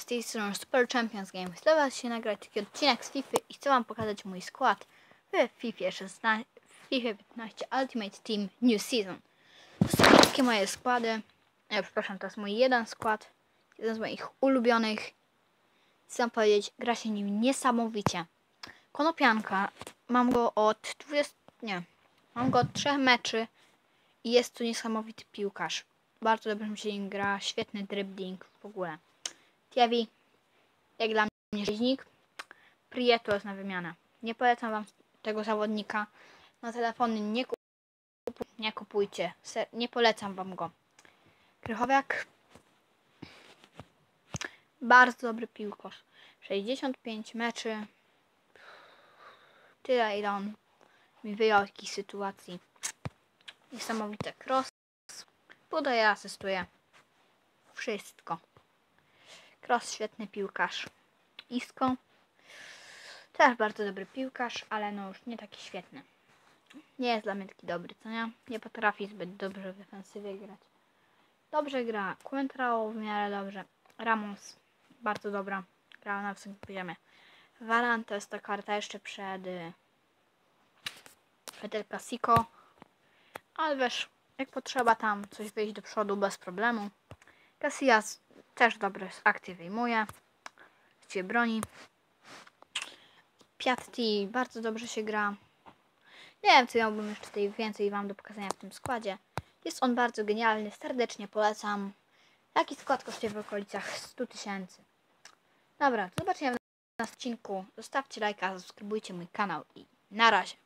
z tej strony Super Champions Game. Chcę was się nagrać taki odcinek z FIFA i chcę wam pokazać mój skład w FIFA 16, w FIFA 15 Ultimate Team New Season. To są wszystkie moje składy. Przepraszam, to jest mój jeden skład. Jeden z moich ulubionych. Chcę powiedzieć, gra się nim niesamowicie. Konopianka, mam go od 20, nie, mam go od 3 meczy i jest to niesamowity piłkarz. Bardzo dobrze mi się nim gra, świetny dribbling w ogóle. Thierry, jak dla mnie rzeźnik. Prieto jest na wymianę. Nie polecam wam tego zawodnika. Na telefony nie kupujcie. Nie polecam wam go. Krychowiak. Bardzo dobry piłkarz. 65 meczy. Tyle ile on mi wyjął jakiejś sytuacji. Niesamowite. Cross. Podaje, asystuje. Wszystko. Cross, świetny piłkarz. Isco. Też bardzo dobry piłkarz, ale no już nie taki świetny. Nie jest dla mnie taki dobry, co nie? Nie potrafi zbyt dobrze w defensywie grać. Dobrze gra Quentrao w miarę dobrze. Ramos bardzo dobra. Grała na wysokim poziomie. Varane to jest ta karta jeszcze przed El Clasico. Ale wiesz, jak potrzeba tam coś wyjść do przodu bez problemu. Casillas też dobre akcje wyjmuje. Właściwie broni. Piatti bardzo dobrze się gra. Nie wiem, co miałbym jeszcze tutaj więcej wam do pokazania w tym składzie. Jest on bardzo genialny, serdecznie polecam. Taki skład kosztuje w okolicach 100 000. Dobra, do zobaczenia w następnym odcinku. Zostawcie lajka, subskrybujcie mój kanał i na razie.